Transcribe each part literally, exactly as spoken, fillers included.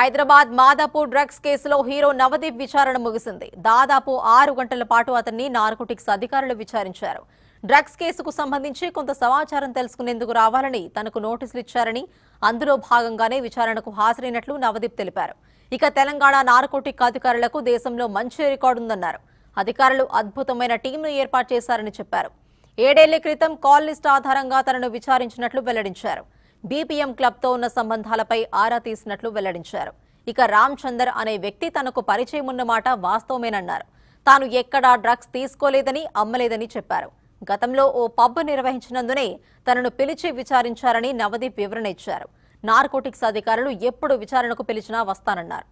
Hyderabad Madapur drugs కేసులో hero Navdeep విచారణ ముగిసింది. దాదాపు ఆరు గంటల పాటు అతన్ని నార్కోటిక్స్ అధికారులు విచారించారు. డ్రగ్స్ కేసుకు సంబంధించి కొంత సమాచారం తెలుసుకునేందుకు రావాలని తనకు నోటీసులు ఇచ్చారని, అందులో భాగంగానే విచారణకు హాజరైనట్లు నవదీప్ తెలిపారు. ఇక తెలంగాణ నార్కోటిక్ అధికారులకు దేశంలో మంచి రికార్డు ఉందన్నారు. అధికారులు అద్భుతమైన టీంను ఏర్పాటు చేశారని చెప్పారు. ఏడేళ్ల క్రితం కాల్ లిస్ట్ ఆధారంగా తనను విచారించినట్లు వెల్లడించారు. బీపీఎం క్లబ్తో ఉన్న సంబంధాలపై ఆరా తీసినట్లు వెల్లడించారు. ఇక రామ్ చందర్ అనే వ్యక్తి తనకు పరిచయం ఉన్నమాట వాస్తవమేనన్నారు. తాను ఎక్కడా డ్రగ్స్ తీసుకోలేదని, అమ్మలేదని చెప్పారు. గతంలో ఓ పబ్ నిర్వహించినందునే తనను పిలిచి విచారించారని నవదీప్ వివరణ ఇచ్చారు. నార్కోటిక్స్ అధికారులు ఎప్పుడు విచారణకు పిలిచినా వస్తానన్నారు.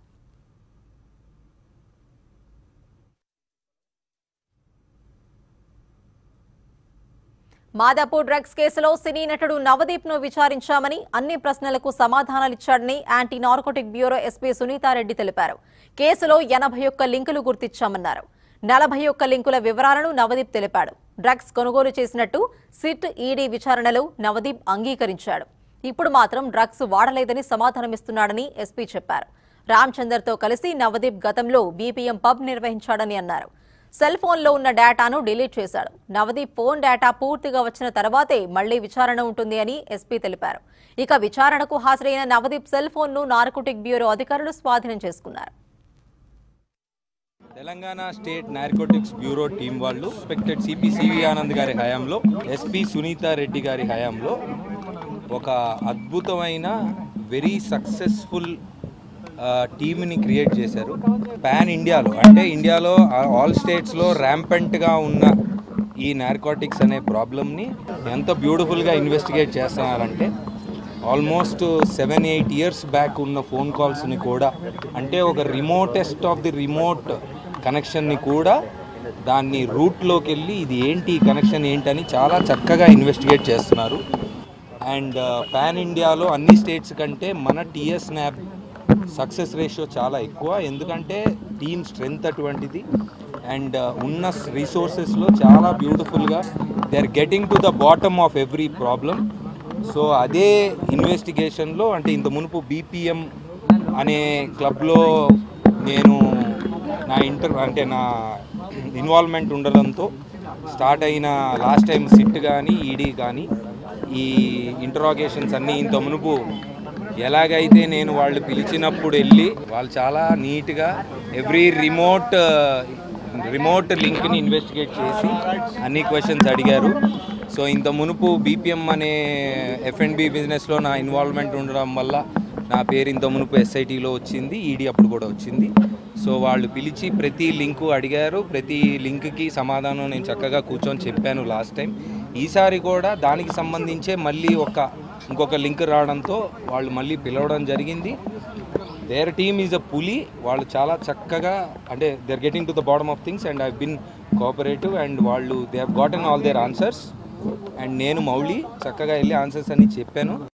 మాదాపూర్ డ్రగ్స్ కేసులో సినీ నటుడు నవదీప్ ను విచారించామని, అన్ని ప్రశ్నలకు సమాధానాలిచ్చాడని anti narcotic bureau SP Sunitha Reddy తెలిపారు. కేసులో ఎనభై ఒక్క లింకులు గుర్తించామన్నారు. నలభై ఒక్క లింకుల వివరాలను నవదీప్ తెలిపాడు. డ్రగ్స్ కొనుగోలు చేసినట్టు సిట్ ఈడీ విచారణలో నవదీప్ అంగీకరించాడు. ఇప్పుడు మాత్రం డ్రగ్స్ వాడలేదని సమాధానమిస్తున్నాడని ఎస్పీ చెప్పారు. రామ్ చందర్తో కలిసి నవదీప్ గతంలో బీపీఎం పబ్ నిర్వహించాడని అన్నారు. సెల్ ఫోన్లో ఉన్న డేటాను డిలీట్ చేశాడు. నవదీప్ ఫోన్ డేటా పూర్తిగా వచ్చిన తర్వాతే మళ్లీ విచారణ ఉంటుంది అని ఎస్పీ తెలిపారు. ఇక విచారణకు హాజరైన నవదీప్ సెల్ ఫోన్ ను నార్కోటిక్ బ్యూరో అధికారులు స్వాధీనం చేసుకున్నారు. Telangana state narcotics bureau team వాళ్ళు సస్పెక్టెడ్ సిపి సివి ఆనంద్ గారి హయాంలో, ఎస్పీ సునీతారెడ్డి గారి హయాంలో ఒక అద్భుతమైన వెరీ సక్సెస్ఫుల్ టీమ్ని క్రియేట్ చేశారు. పాన్ ఇండియాలో అంటే ఇండియాలో ఆల్ స్టేట్స్లో ర్యాంపెంట్గా ఉన్న ఈ నార్కోటిక్స్ అనే ప్రాబ్లమ్ని ఎంత బ్యూటిఫుల్గా ఇన్వెస్టిగేట్ చేస్తున్నారంటే, almost seven eight years back ఉన్న ఫోన్ కాల్స్ని కూడా, అంటే ఒక రిమోటెస్ట్ ఆఫ్ ది రిమోట్ కనెక్షన్ని కూడా దాన్ని రూట్లోకి వెళ్ళి ఇది ఏంటి కనెక్షన్ ఏంటని చాలా చక్కగా ఇన్వెస్టిగేట్ చేస్తున్నారు. అండ్ పాన్ ఇండియాలో అన్ని స్టేట్స్ కంటే మన టీఎస్ న్యాబ్ సక్సెస్ రేషియో చాలా ఎక్కువ, ఎందుకంటే టీమ్ స్ట్రెంగ్త్ అటువంటిది. అండ్ ఉన్న రిసోర్సెస్లో చాలా బ్యూటిఫుల్గా they are getting to the bottom of every problem. So అదే ఇన్వెస్టిగేషన్లో అంటే ఇంత మునుపు బీపీఎం అనే క్లబ్లో నేను నా ఇంటర్ అంటే నా ఇన్వాల్వ్మెంట్ ఉండడంతో స్టార్ట్ అయిన లాస్ట్ టైం సిట్ కానీ ఈడీ కానీ ఈ ఇంటరాగేషన్స్ అన్నీ ఇంత మునుపు ఎలాగైతే నేను వాళ్ళు పిలిచినప్పుడు వెళ్ళి వాళ్ళు చాలా నీట్గా ఎవ్రీ రిమోట్ రిమోట్ లింక్ని ఇన్వెస్టిగేట్ చేసి అన్ని క్వశ్చన్స్ అడిగారు. సో ఇంత మునుపు బీపీఎం అనే ఎఫ్ అండ్ బి బిజినెస్లో నా ఇన్వాల్వ్మెంట్ ఉండడం వల్ల నా పేరు ఇంత మునుపు ఎస్ఐటీలో వచ్చింది, ఈడీ అప్పుడు కూడా వచ్చింది. సో వాళ్ళు పిలిచి ప్రతి లింకు అడిగారు, ప్రతి లింక్కి సమాధానం నేను చక్కగా కూర్చొని చెప్పాను లాస్ట్ టైం. ఈసారి కూడా దానికి సంబంధించే మళ్ళీ ఒక ఇంకొక లింక్ రావడంతో వాళ్ళు మళ్ళీ పిలవడం జరిగింది. దేర్ టీమ్ ఈజ్ అ పులి. వాళ్ళు చాలా చక్కగా అంటే they are getting to the bottom of things and I been cooperative and వాళ్ళు they have gotten all their answers. And నేను మౌలి చక్కగా వెళ్ళి ఆన్సర్స్ అన్ని చెప్పాను.